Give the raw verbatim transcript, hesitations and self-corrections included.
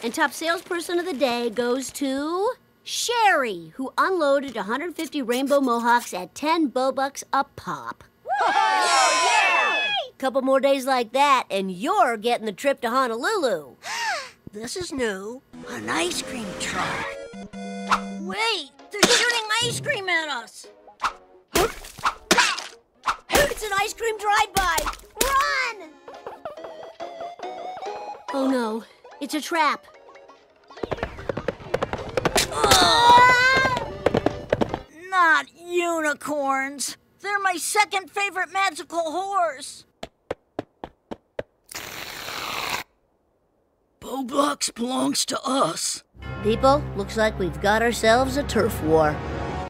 And top salesperson of the day goes to Sherry, who unloaded one hundred fifty rainbow mohawks at ten Boblox a pop. Oh, yeah! Couple more days like that, and you're getting the trip to Honolulu. This is new. An ice cream truck. Wait, they're shooting ice cream at us. It's an ice cream drive-by. Run! Oh, no. It's a trap. Oh! Not unicorns. They're my second favorite magical horse. Boblox belongs to us. People, looks like we've got ourselves a turf war.